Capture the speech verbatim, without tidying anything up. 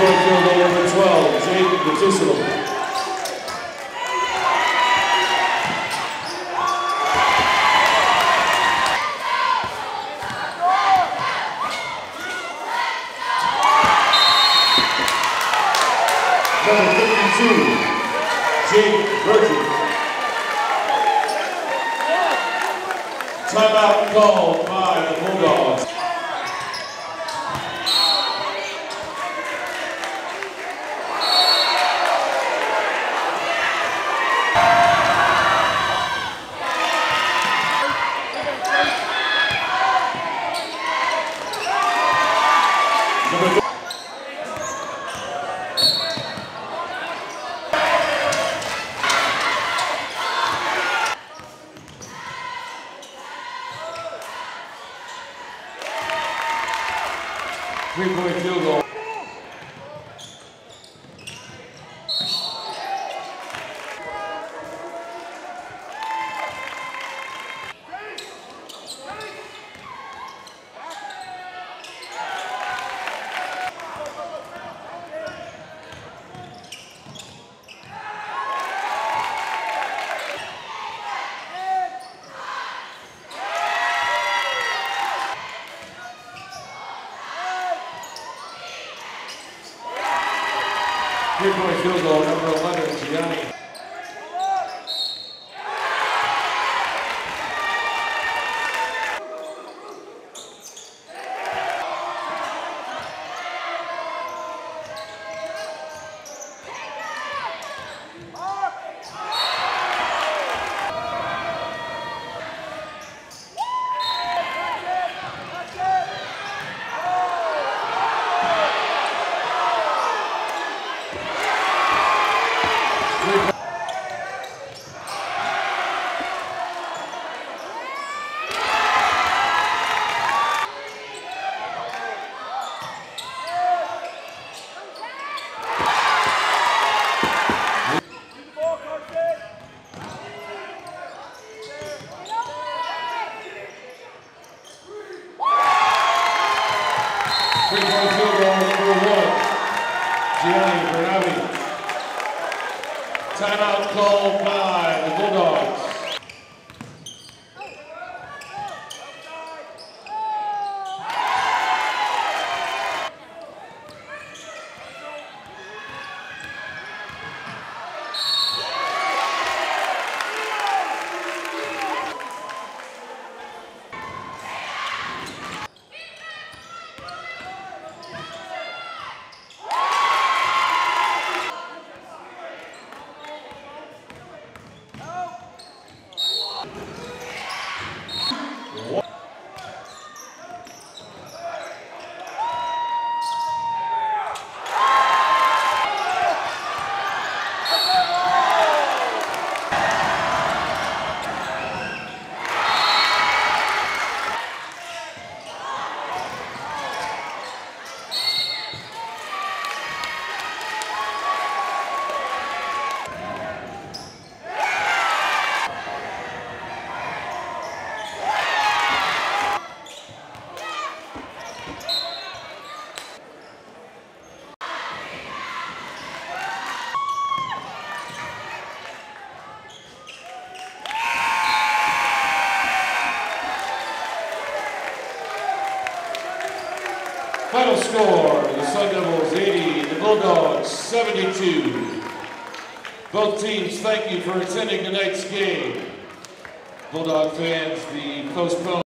Three-point field goal number twelve, Jake Batistolo. Number fifty-two, Jake Virgin. Timeout called by the Bulldogs. Number three-point field goal. Three-point field goal, number eleven, Gianni. Three-point field goal, number one, Gianni Bernabi. Timeout called by the Bulldogs. Final score, the Sun Devils eighty, the Bulldogs seventy-two. Both teams, thank you for attending tonight's game. Bulldog fans, the postponed